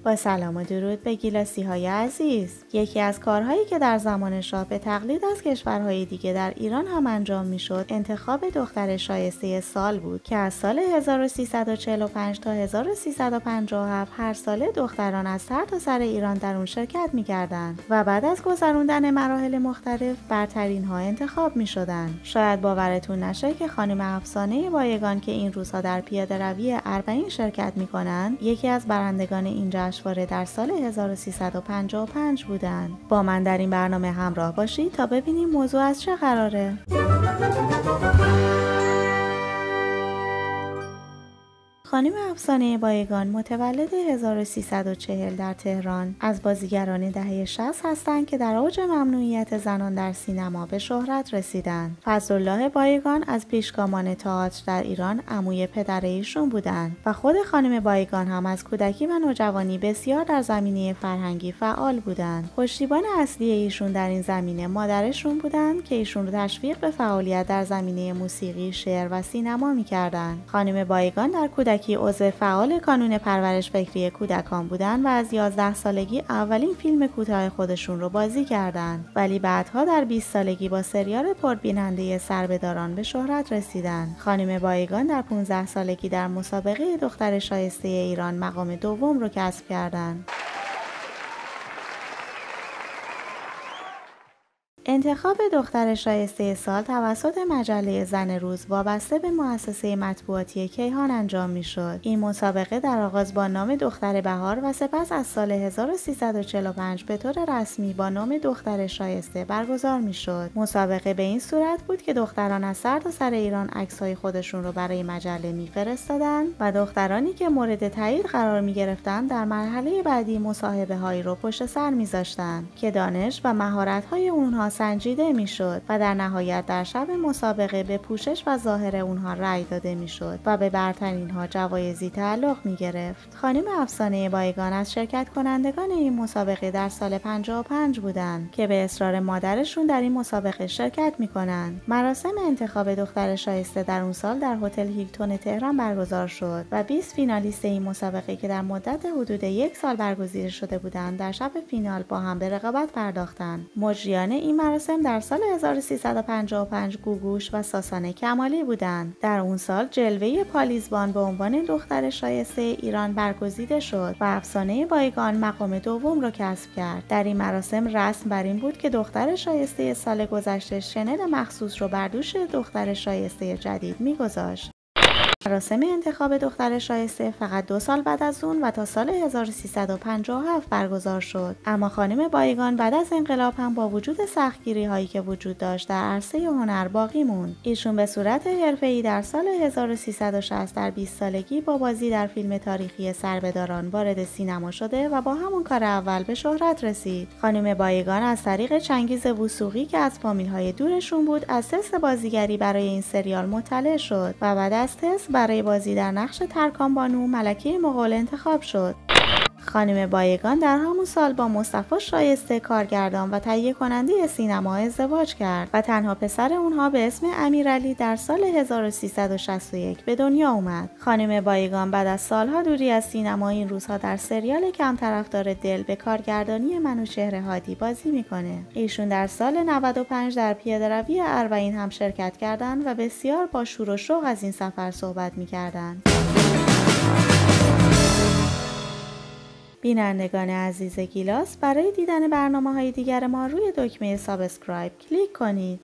با سلام و درود به گیلاسی‌های عزیز. یکی از کارهایی که در زمان شاه به تقلید از کشورهای دیگه در ایران هم انجام میشد، انتخاب دختر شایسته سال بود که از سال 1345 تا 1357 هر ساله دختران از سرتاسر ایران در اون شرکت می‌کردند و بعد از گذراندن مراحل مختلف برترین ها انتخاب می‌شدند. شاید باورتون نشه که خانم افسانه بایگان که این روزها در پیاده‌روی اربعین شرکت می‌کنند، یکی از برندگان این جشنواره در سال 1355 بودند. با من در این برنامه همراه باشید تا ببینیم موضوع از چه قراره. خانم افسانه بایگان متولد 1340 در تهران از بازیگران دهه 60 هستند که در اوج ممنوعیت زنان در سینما به شهرت رسیدند. فضلالله بایگان از پیشگامان تئاتر در ایران عموی پدر ایشون بودند و خود خانم بایگان هم از کودکی و نوجوانی بسیار در زمینه فرهنگی فعال بودند. پشتیبان اصلی ایشون در این زمینه مادرشون بودند که ایشون رو تشویق به فعالیت در زمینه موسیقی، شعر و سینما می‌کردند. خانم بایگان در کودکی عضو فعال کانون پرورش فکری کودکان بودند و از 11 سالگی اولین فیلم کوتاه خودشون رو بازی کردند، ولی بعدها در 20 سالگی با سریال پربیننده سربه‌داران به شهرت رسیدند. خانم بایگان در 15 سالگی در مسابقه دختر شایسته ایران مقام دوم رو کسب کردند. انتخاب دختر شایسته سال توسط مجله زن روز وابسته به مؤسسه مطبوعاتی کیهان انجام می‌شد. این مسابقه در آغاز با نام دختر بهار و سپس از سال 1345 به طور رسمی با نام دختر شایسته برگزار می‌شد. مسابقه به این صورت بود که دختران از سرتاسر ایران عکس‌های خودشون رو برای مجله می‌فرستادند و دخترانی که مورد تایید قرار می‌گرفتند در مرحله بعدی مصاحبه‌هایی رو پشت سر می‌ذاشتند که دانش و مهارت‌های اونها سنجیده میشد و در نهایت در شب مسابقه به پوشش و ظاهر اونها رأی داده میشد و به برترین ها جوایزی تعلق می گرفت. خانم افسانه بایگان از شرکت کنندگان این مسابقه در سال 55 بودند که به اصرار مادرشون در این مسابقه شرکت میکنند. مراسم انتخاب دختر شایسته در اون سال در هتل هیلتون تهران برگزار شد و 20 فینالیست این مسابقه که در مدت حدود یک سال برگزیده شده بودند در شب فینال با هم به رقابت پرداختند. مجریان این مراسم در سال 1355 گوگوش و ساسانه کمالی بودند. در اون سال جلوه پالیزبان به عنوان دختر شایسته ایران برگزیده شد و افسانه بایگان مقام دوم را کسب کرد. در این مراسم رسم بر این بود که دختر شایسته سال گذشته شنل مخصوص رو بر دوش دختر شایسته جدید می‌گذاشت. مراسم انتخاب دختر شایسته فقط 2 سال بعد از اون و تا سال 1357 برگزار شد. اما خانم بایگان بعد از انقلاب هم با وجود سختگیری هایی که وجود داشت در عرصه هنر باقی موند. ایشون به صورت حرفه‌ای در سال 1360 در 20 سالگی با بازی در فیلم تاریخی سربه‌داران وارد سینما شده و با همون کار اول به شهرت رسید. خانم بایگان از طریق چنگیز وثوقی که از فامیل‌های دورشون بود از تست بازیگری برای این سریال مطلع شد و بعد از تست برای بازی در نقش ترکان بانو ملکه مغول انتخاب شد. خانم بایگان در همون سال با مصطفی شایسته کارگردان و تهیه کننده سینما ازدواج کرد و تنها پسر اونها به اسم امیرعلی در سال 1361 به دنیا اومد. خانم بایگان بعد از سالها دوری از سینما این روزها در سریال کم طرفدار دل به کارگردانی منوچهر هادی بازی میکنه. ایشون در سال 95 در پیاده‌روی اربعین هم شرکت کردند و بسیار با شور و شوق از این سفر صحبت میکردند. بینندگان عزیز گیلاس، برای دیدن برنامه‌های دیگر ما روی دکمه سابسکرایب کلیک کنید.